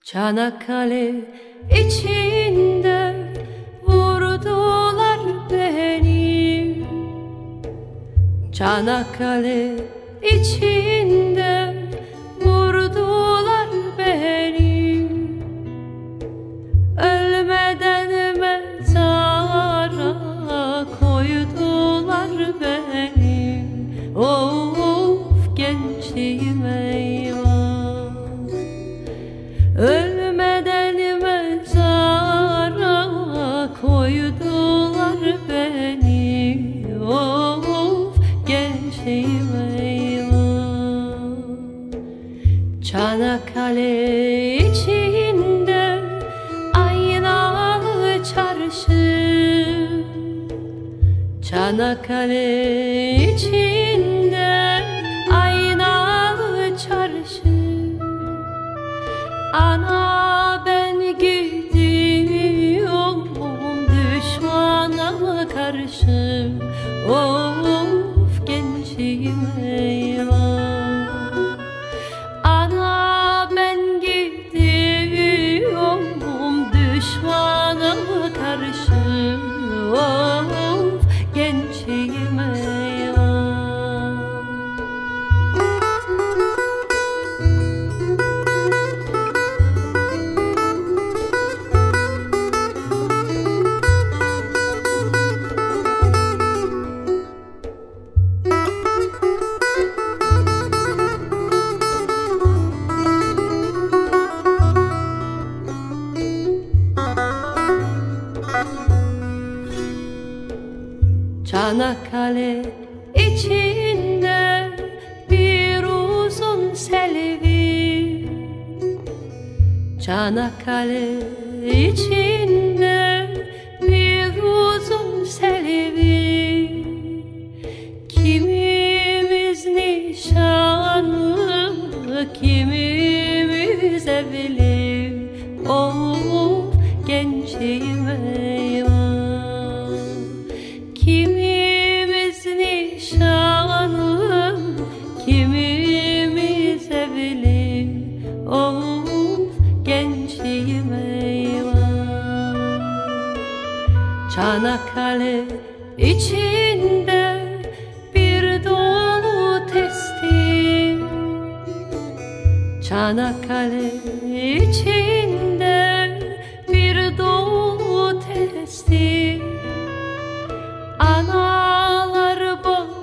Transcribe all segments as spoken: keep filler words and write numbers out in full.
Çanakkale içinde vurdular beni. Çanakkale içinde vurdular beni. Ölmeden mezara koydular beni. Of gençliğim eyvah. Ölmeden mezara koydular beni. Of gençliğim eyvah. Çanakkale içinde aynalı çarşı. Çanakkale içinde aynalı çarşı. Ana ben gidiyorum düşmana karşı. Of gençliğim eyvah. Ana ben gidiyorum düşmana karşı. Of gençliğim eyvah. Çanakkale içinde bir uzun selvi. Çanakkale içinde bir uzun selvi. Kimimiz nişanlı, kimimiz evli. Of gençliğim eyvah. Kimimiz nişanlı, kimimiz evli. Of gençliğim eyvah. Çanakkale içinde bir dolu testi. Çanakkale içinde bir dolu testi. Analar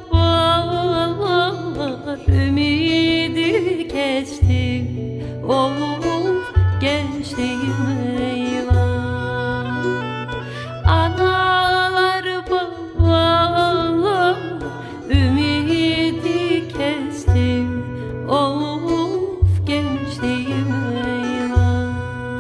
babalar ümidi kesti. Of gençliğim eyvah. Analar babalar ümidi kesti. Of gençliğim eyvah.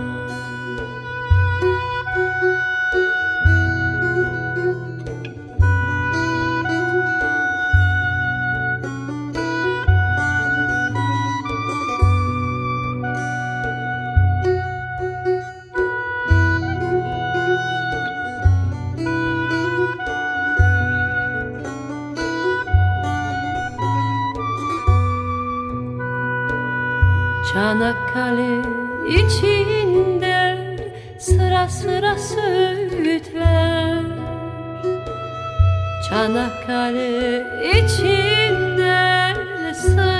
Çanakkale içinde sıra sıra söğütler. Çanakkale içinde sıra